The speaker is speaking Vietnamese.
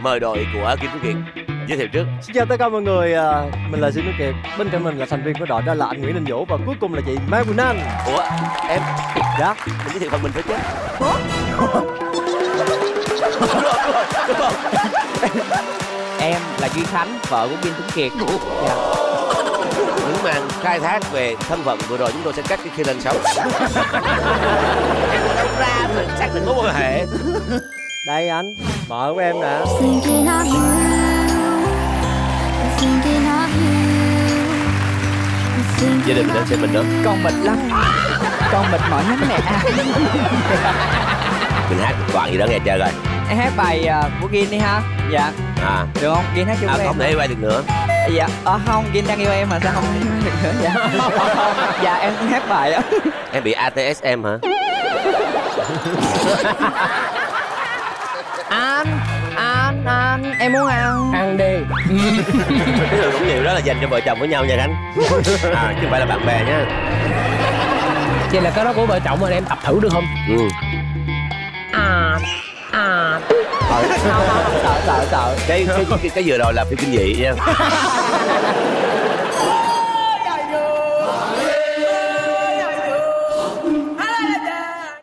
Mời đội của Kim Tuấn Kiệt giới thiệu trước. Xin chào tất cả mọi người, mình là Kim Tuấn Kiệt. Bên cạnh mình là thành viên của đội đó là anh Nguyễn Đình Vũ và cuối cùng là chị Mai Quỳnh Anh. Ủa em? Dạ. Mình giới thiệu phần mình phải chứ. Em là Duy Khánh, vợ của Kim Tuấn Kiệt. Dạ. Những màn khai thác về thân phận vừa rồi chúng tôi sẽ cắt khi lên sóng. Em nói ra mình xác định mối quan hệ. Đây anh, vợ của em nè. Gia đình mình đang xem mình nữa. Con mệt lắm. Con mệt mỏi lắm nè. Mình hát một đoạn gì đó nghe chơi rồi. Em hát bài của Gin đi ha. Dạ. À. Được không? Gin hát chung với em. Không thể quay được nữa. Dạ. Không, Gin đang yêu em mà sao không hát được nữa. Dạ. Dạ em hát bài á. Em bị ATSM hả? Anh, em muốn ăn. Ăn đi. Cái lời uống rượu đó là dành cho vợ chồng với nhau nha Khánh. Chứ không phải là bạn bè nhá. Vậy là cái đó của vợ chồng anh em tập thử được không? Ừ. Sợ. Cái vừa rồi là phim kinh dị nha.